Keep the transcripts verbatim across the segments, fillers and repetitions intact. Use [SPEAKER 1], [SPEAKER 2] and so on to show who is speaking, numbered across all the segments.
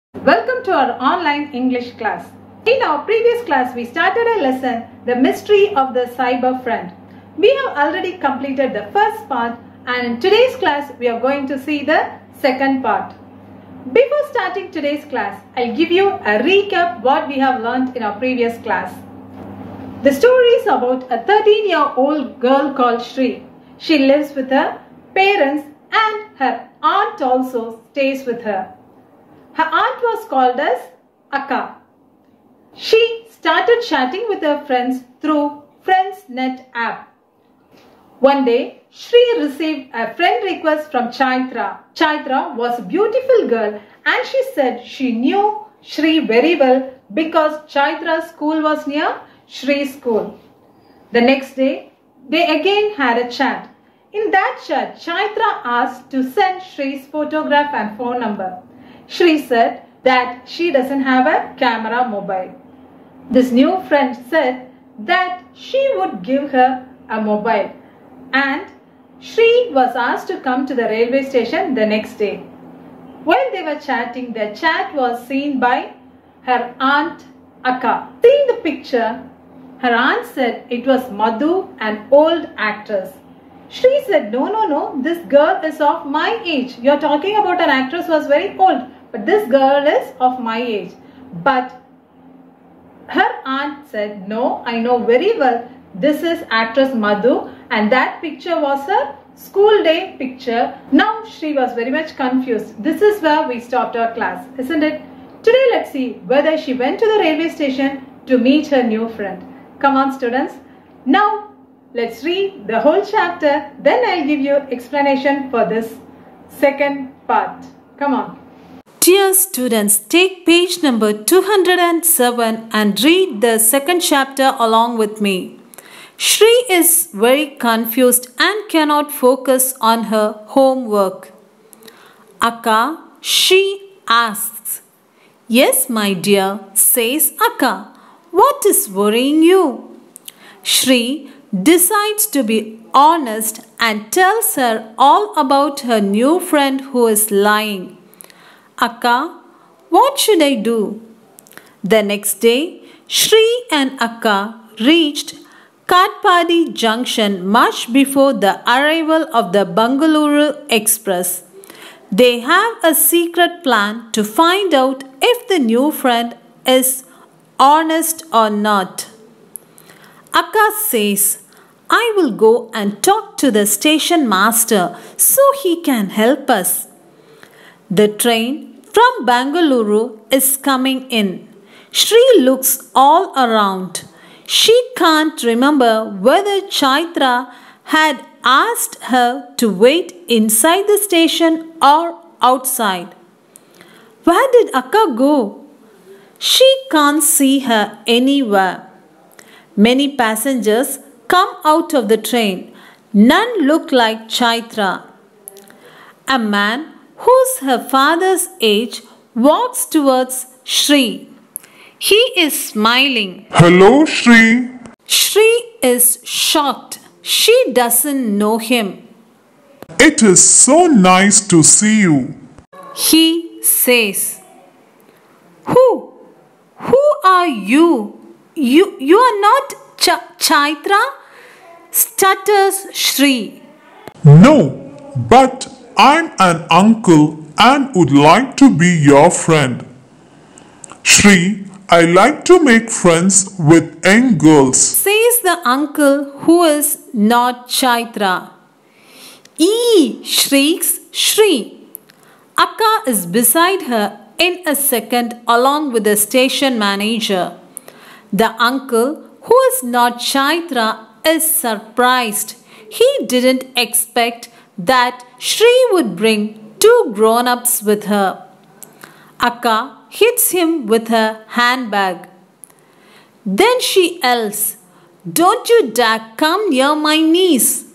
[SPEAKER 1] Welcome to our online English class. In our previous class, we started a lesson, The Mystery of the Cyber Friend. We have already completed the first part, and in today's class, we are going to see the second part. Before starting today's class, I'll give you a recap what we have learned in our previous class. The story is about a thirteen-year-old girl called Shri. She lives with her parents and her aunt also stays with her. Her aunt was called as Akka. She started chatting with her friends through FriendsNet app. One day, Shri received a friend request from Chaitra. Chaitra was a beautiful girl and she said she knew Shri very well because Chaitra's school was near Shri's school. The next day, they again had a chat. In that chat, Chaitra asked to send Shri's photograph and phone number. Shri said that she doesn't have a camera mobile. This new friend said that she would give her a mobile and Shri was asked to come to the railway station the next day. While they were chatting, the chat was seen by her aunt Akka. Seeing the picture, her aunt said it was Madhu, an old actress. Shri said, no, no, no, this girl is of my age. You are talking about an actress who was very old, but this girl is of my age. But her aunt said, no, I know very well, this is actress Madhu and that picture was her school day picture. Now Shri was very much confused. This is where we stopped our class, isn't it? Today let's see whether she went to the railway station to meet her new friend. Come on students. Now let's read the whole chapter, then I'll give you explanation for this second part. Come on.
[SPEAKER 2] Dear students, take page number two hundred seven and read the second chapter along with me. Shri is very confused and cannot focus on her homework. Akka, she asks. Yes, my dear, says Akka. What is worrying you? Shri decides to be honest and tells her all about her new friend who is lying. Akka, what should I do? The next day, Shri and Akka reached Katpadi Junction much before the arrival of the Bangalore Express. They have a secret plan to find out if the new friend is honest or not. Akka says, I will go and talk to the station master so he can help us. The train from Bangalore is coming in. Shri looks all around. She can't remember whether Chaitra had asked her to wait inside the station or outside. Where did Akka go? She can't see her anywhere. Many passengers come out of the train. None look like Chaitra. A man who's her father's age walks towards Shri. He is smiling.
[SPEAKER 3] Hello, Shri.
[SPEAKER 2] Shri is shocked. She doesn't know him.
[SPEAKER 3] It is so nice to see you.
[SPEAKER 2] He says, Who? Who are you? You, you are not Ch- Chaitra? Stutters Shri.
[SPEAKER 3] No, but I'm an uncle and would like to be your friend. Shri, I like to make friends with young girls,
[SPEAKER 2] says the uncle who is not Chaitra. Ee! Shrieks Shri. Akka is beside her in a second along with the station manager. The uncle who is not Chaitra is surprised. He didn't expect that Shri would bring two grown-ups with her. Akka hits him with her handbag. Then she yells, Don't you dare come near my niece.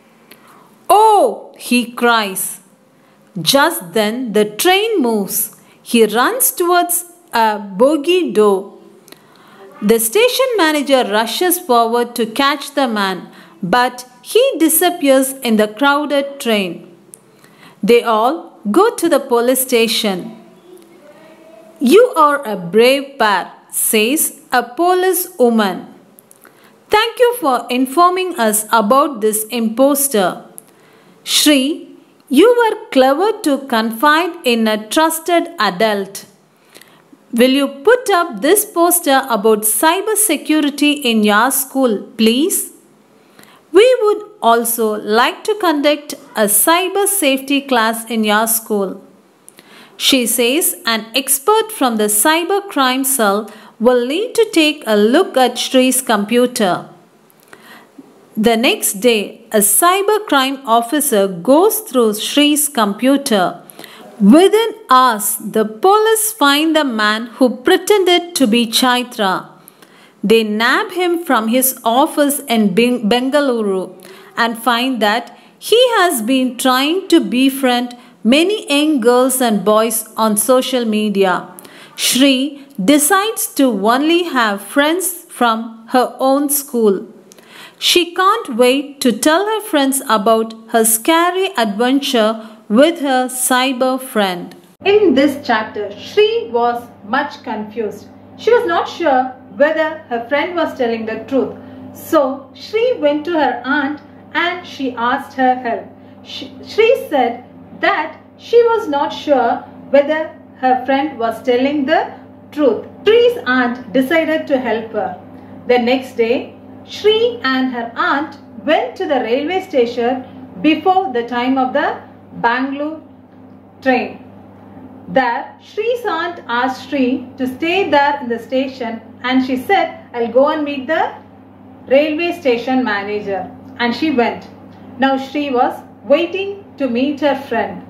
[SPEAKER 2] Oh, he cries. Just then the train moves. He runs towards a bogie door. The station manager rushes forward to catch the man, but he disappears in the crowded train. They all go to the police station. You are a brave pair, says a police woman. Thank you for informing us about this impostor. Shri, you were clever to confide in a trusted adult. Will you put up this poster about cyber security in your school, please? We would also like to conduct a cyber safety class in your school. She says an expert from the cyber crime cell will need to take a look at Shri's computer. The next day, a cybercrime officer goes through Shri's computer. Within hours, the police find the man who pretended to be Chaitra. They nab him from his office in Bengaluru and find that he has been trying to befriend many young girls and boys on social media. Shri decides to only have friends from her own school. She can't wait to tell her friends about her scary adventure with her cyber friend.
[SPEAKER 1] In this chapter, Shri was much confused. She was not sure whether her friend was telling the truth. So, Shri went to her aunt and she asked her help. Shri said that she was not sure whether her friend was telling the truth. Shri's aunt decided to help her. The next day, Shri and her aunt went to the railway station before the time of the Bangalore train. There, Shri's aunt asked Shri to stay there in the station and she said, I'll go and meet the railway station manager. And she went. Now Shri was waiting to meet her friend.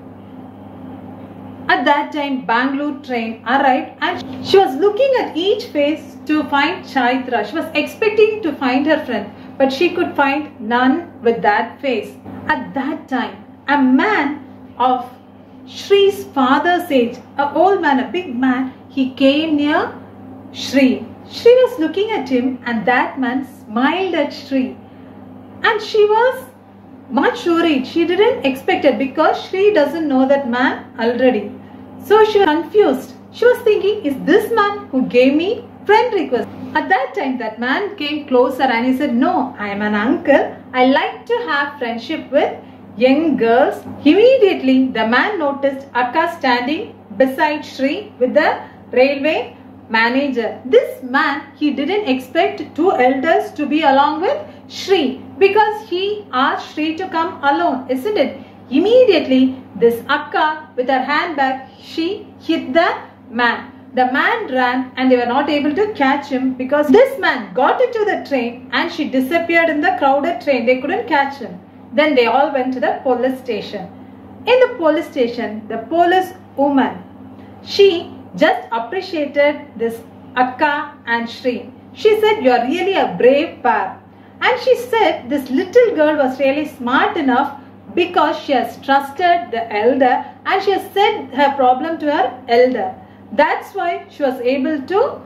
[SPEAKER 1] At that time, Bangalore train arrived and she was looking at each face to find Chaitra. She was expecting to find her friend, but she could find none with that face. At that time, a man of Shri's father's age, an old man, a big man, he came near Shri. Shri was looking at him and that man smiled at Shri. And she was much worried. She didn't expect it because Shri doesn't know that man already. So she was confused. She was thinking, is this man who gave me friend request? At that time, that man came closer and he said, no, I am an uncle. I like to have friendship with young girls. Immediately, the man noticed Akka standing beside Shri with the railway manager. This man, he didn't expect two elders to be along with Shri because he asked Shri to come alone, isn't it? Immediately, this Akka with her handbag, she hit the man. The man ran and they were not able to catch him because this man got into the train and she disappeared in the crowded train. They couldn't catch him. Then they all went to the police station. In the police station, the police woman, she just appreciated this Akka and Shri. She said, you are really a brave pair. And she said this little girl was really smart enough because she has trusted the elder and she has said her problem to her elder. That's why she was able to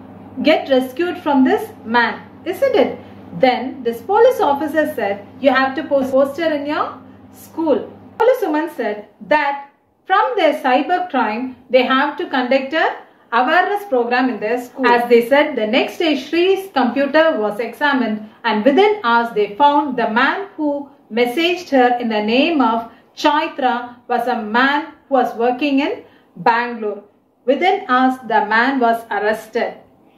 [SPEAKER 1] get rescued from this man, isn't it? Then this police officer said, you have to post a poster in your school. Police woman said that from their cyber crime, they have to conduct a awareness program in their school. As they said, the next day Shri's computer was examined and within hours they found the man who messaged her in the name of Chaitra was a man who was working in Bangalore. Within hours, the man was arrested.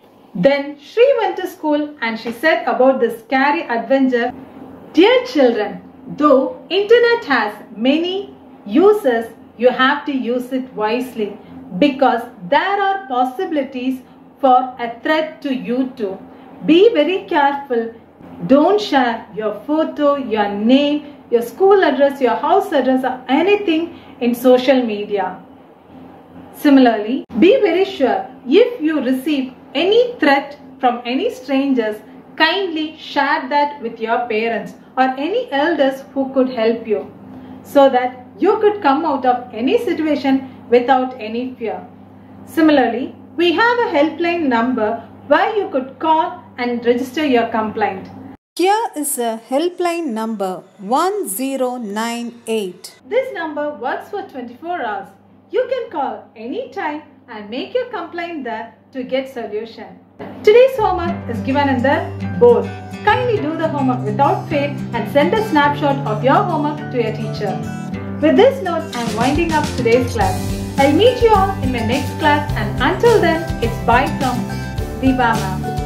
[SPEAKER 1] Then Shri went to school and she said about this scary adventure. Dear children, though internet has many uses, you have to use it wisely because there are possibilities for a threat to you too. Be very careful. Don't share your photo, your name, your school address, your house address or anything in social media. Similarly, be very sure if you receive any threat from any strangers, kindly share that with your parents or any elders who could help you so that you could come out of any situation without any fear. Similarly, we have a helpline number where you could call and register your complaint.
[SPEAKER 2] Here is a helpline number one zero nine eight.
[SPEAKER 1] This number works for twenty-four hours. You can call anytime and make your complaint there to get solution. Today's homework is given in the board. Kindly do the homework without fail and send a snapshot of your homework to your teacher. With this note, I am winding up today's class. I'll meet you all in my next class, and until then, it's bye from Deepa ma'am.